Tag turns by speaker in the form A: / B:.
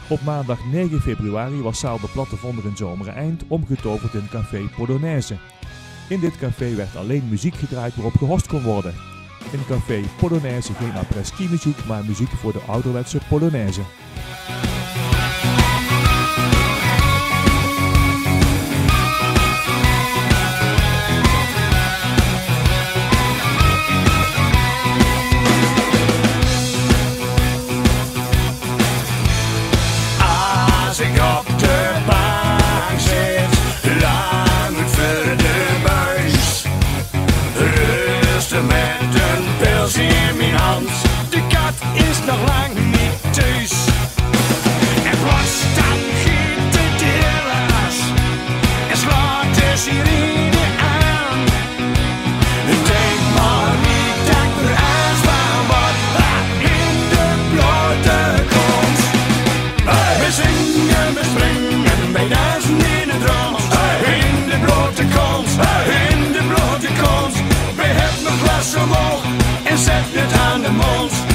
A: Op maandag 9 februari was zaal De Platte Vonder in Zomeren Eind omgetoverd in Café Polonaise. In dit café werd alleen muziek gedraaid waarop gehost kon worden. In Café Polonaise geen après-ski muziek, maar muziek voor de ouderwetse Polonaise.
B: Als ik op de bank zit, lang voor de buis, rustig met een pils in mijn hand, de kat is nog lang niet thuis. En plots dan giet de deurlaas en slaat de sirene aan. Denk maar niet dat er aanstaan wordt in de blote kont. We zingen, we springen, wij dansen in het rond. In de blote kont, in de blote kont. We hebben een glas omhoog en zet het aan de mond.